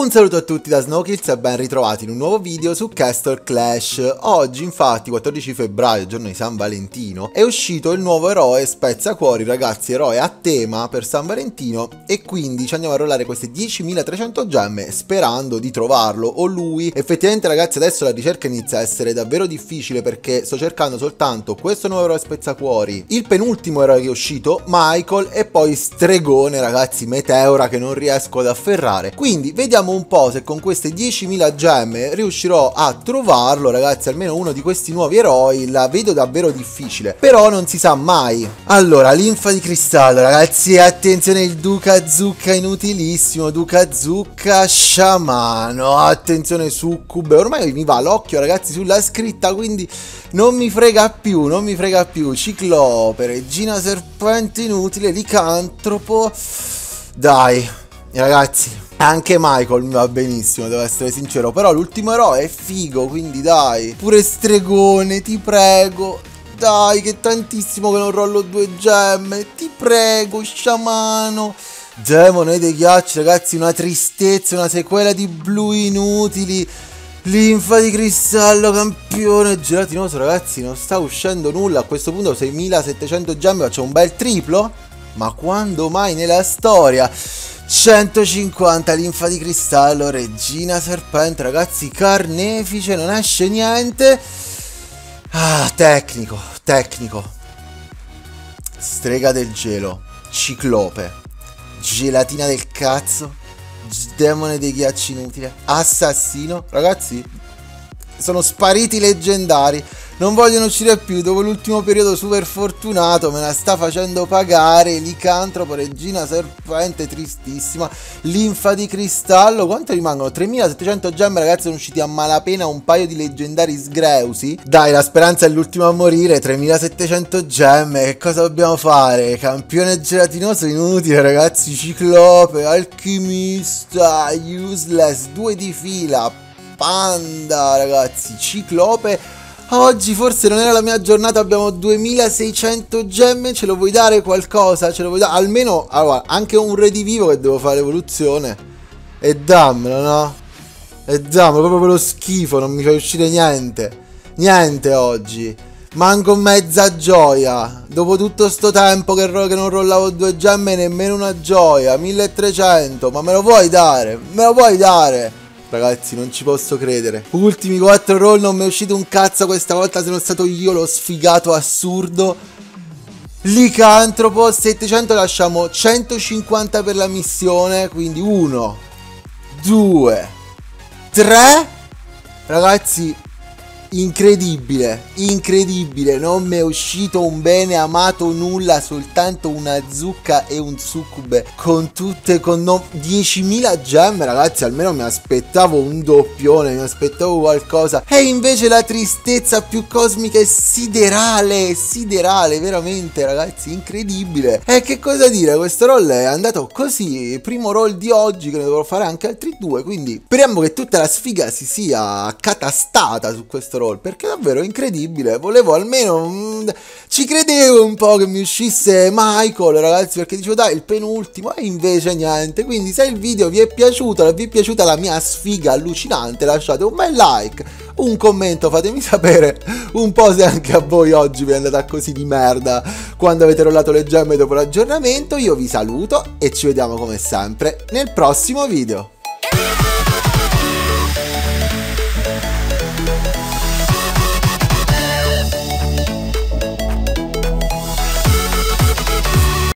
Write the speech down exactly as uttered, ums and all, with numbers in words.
Un saluto a tutti da Snowkills e ben ritrovati in un nuovo video su Castle Clash. Oggi infatti, quattordici febbraio, giorno di San Valentino, è uscito il nuovo eroe Spezzacuori, ragazzi, eroe a tema per San Valentino, e quindi ci andiamo a rollare queste diecimilatrecento gemme sperando di trovarlo o lui. Effettivamente ragazzi adesso la ricerca inizia a essere davvero difficile perché sto cercando soltanto questo nuovo eroe Spezzacuori, il penultimo eroe che è uscito, Michael, e poi Stregone, ragazzi, Meteora, che non riesco ad afferrare. Quindi vediamo un po' se con queste diecimila gemme riuscirò a trovarlo, ragazzi. Almeno uno di questi nuovi eroi la vedo davvero difficile, però non si sa mai. Allora, linfa di cristallo, ragazzi, attenzione, il Duca Zucca inutilissimo, Duca Zucca sciamano, attenzione succube, ormai mi va l'occhio ragazzi sulla scritta, quindi non mi frega più, non mi frega più. Ciclope, regina serpente inutile, licantropo, dai ragazzi. Anche Michael mi va benissimo, devo essere sincero, però l'ultimo eroe è figo, quindi dai. Pure Stregone, ti prego. Dai, che tantissimo che non rollo due gemme, ti prego, sciamano. Demone dei ghiacci, ragazzi, una tristezza, una sequela di blu inutili. Linfa di cristallo, campione gelatinoso, ragazzi, non sta uscendo nulla. A questo punto seimilasettecento gemme, faccio un bel triplo? Ma quando mai nella storia? centocinquanta linfa di cristallo, regina serpente, ragazzi, carnefice, non esce niente. Ah, tecnico, tecnico. Strega del gelo, ciclope, gelatina del cazzo, demone dei ghiacci inutile, assassino, ragazzi, sono spariti i leggendari. Non vogliono uscire più dopo l'ultimo periodo super fortunato, me la sta facendo pagare. Licantropo, regina serpente, tristissima. Linfa di cristallo, quanto rimangono? tremilasettecento gemme, ragazzi, sono usciti a malapena un paio di leggendari sgreusi. Dai, la speranza è l'ultimo a morire, tremilasettecento gemme, che cosa dobbiamo fare? Campione gelatinoso inutile, ragazzi, ciclope, alchimista, useless, due di fila, panda, ragazzi, ciclope. Oggi forse non era la mia giornata, abbiamo duemilaseicento gemme, ce lo vuoi dare qualcosa? Ce lo vuoi dare? Almeno, allora, anche un redivivo che devo fare evoluzione. E dammelo, no? E dammelo, proprio per lo schifo, non mi fai uscire niente. Niente oggi. Manco mezza gioia. Dopo tutto sto tempo che, che non rollavo due gemme, nemmeno una gioia. milletrecento, ma me lo vuoi dare? Me lo vuoi dare? Ragazzi, non ci posso credere. Ultimi quattro roll, non mi è uscito un cazzo questa volta. Sono stato io lo sfigato assurdo. Licantropo, settecento, lasciamo centocinquanta per la missione. Quindi uno, due, tre. Ragazzi, incredibile, incredibile. Non mi è uscito un bene amato nulla, soltanto una zucca e un succube. Con tutte, con no, diecimila gemme, ragazzi. Almeno mi aspettavo un doppione, mi aspettavo qualcosa. E invece la tristezza più cosmica e siderale, siderale, veramente, ragazzi, incredibile. E che cosa dire, questo roll è andato così. Primo roll di oggi, che ne dovrò fare anche altri due. Quindi speriamo che tutta la sfiga si sia catastata su questo roll, perché è davvero incredibile. Volevo almeno mm, ci credevo un po' che mi uscisse Michael, ragazzi, perché dicevo dai, il penultimo, e invece niente. Quindi se il video vi è piaciuto, vi è piaciuta la mia sfiga allucinante, lasciate un bel like, un commento, fatemi sapere un po' se anche a voi oggi vi è andata così di merda quando avete rollato le gemme dopo l'aggiornamento. Io vi saluto e ci vediamo come sempre nel prossimo video.